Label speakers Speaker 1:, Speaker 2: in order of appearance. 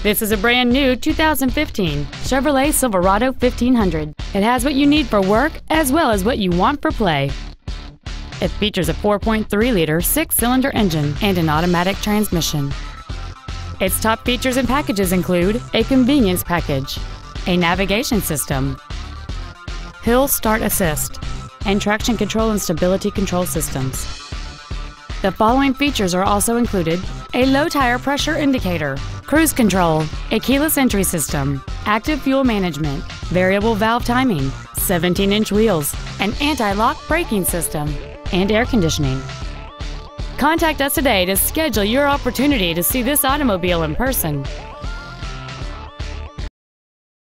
Speaker 1: This is a brand new 2015 Chevrolet Silverado 1500. It has what you need for work as well as what you want for play. It features a 4.3-liter six-cylinder engine and an automatic transmission. Its top features and packages include a convenience package, a navigation system, hill start assist, and traction control and stability control systems. The following features are also included: a low tire pressure indicator, cruise control, a keyless entry system, active fuel management, variable valve timing, 17-inch wheels, an anti-lock braking system, and air conditioning. Contact us today to schedule your opportunity to see this automobile in person.